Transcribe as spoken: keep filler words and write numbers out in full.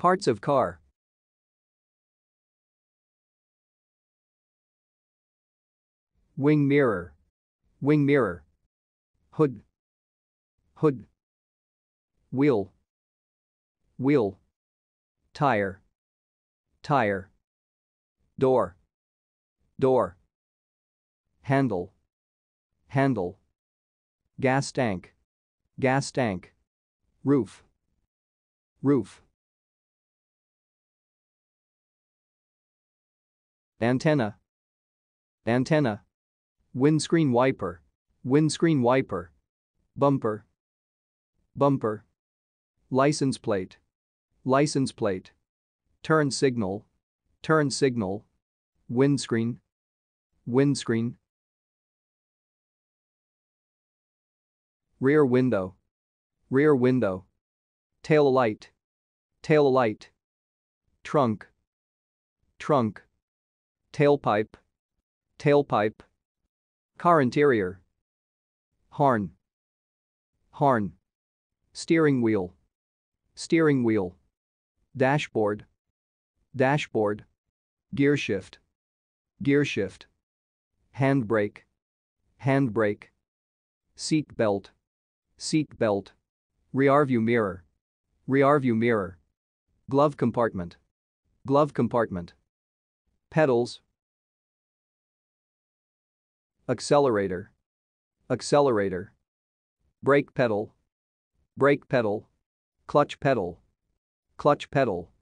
Parts of car. Wing mirror. Wing mirror. Hood. Hood. Wheel. Wheel. Tire. Tire. Door. Door. Handle. Handle. Gas tank. Gas tank. Roof. Roof. Antenna. Antenna. Windscreen wiper. Windscreen wiper. Bumper. Bumper. License plate. License plate. Turn signal. Turn signal. Windscreen. Windscreen. Rear window. Rear window. Tail light. Tail light. Trunk. Trunk. Tailpipe. Tailpipe. Car interior. Horn. Horn. Steering wheel. Steering wheel. Dashboard. Dashboard. Gearshift. Gearshift. Handbrake. Handbrake. Seat belt. Seat belt. Rearview mirror. Rearview mirror. Glove compartment. Glove compartment. Pedals. Accelerator. Accelerator. Brake pedal. Brake pedal. Clutch pedal. Clutch pedal.